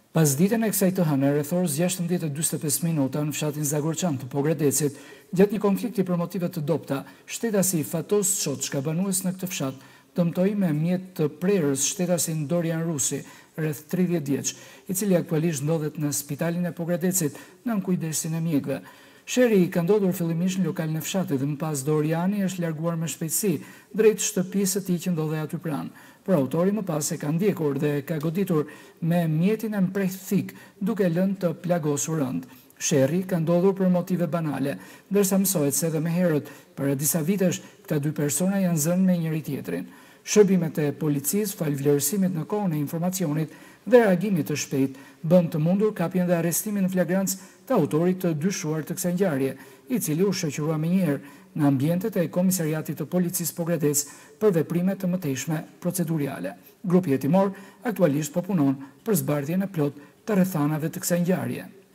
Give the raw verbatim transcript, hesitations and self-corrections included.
Pas ditën e kësaj të hënë, rreth orës gjashtëmbëdhjetë e njëzet e pesë minuta në fshatin Zagorçan të Pogradecit, gjatë një konflikti për motive të dobta, shtetasi Fatos Çoçka, banues në këtë fshat, dëmtoi me mjet të prerës shtetasin Dorian Rusi, rreth tridhjetë vjeç, i cili aktualisht ndodhet në spitalin e Pogradecit nën kujdesin e mjekëve. Sheri ka ndodhur fillimisht në lokalin e fshatit dhe më pas Doriani është larguar me shpejtësi drejt shtëpisë së tij që ndodhej aty pranë. Por autori më pas e ka ndjekur dhe ka goditur me mjetin e mprehtë thik, duke lënë të plagosur rënd. Sherri ka ndodhur për motive banale, ndërsa mësohet se edhe më herët para disa vitesh këta dy persona janë zënë me njëri tjetrin. Shërbimet e policisë, fal vlerësimit në kohën e informacionit dhe reagimit të shpejt, bën të mundur kapjen dhe arrestimin në flagrancë të autorit të dyshuar të kësaj ngjarje, i cili u shoqërua menjëherë në ambientet e Komisariatit të Policisë Pogradec për veprime të mëtejshme proceduriale. Grupi hetimor aktualisht po punon për zbardhjen e plot të rrethanave të kësaj ngjarje.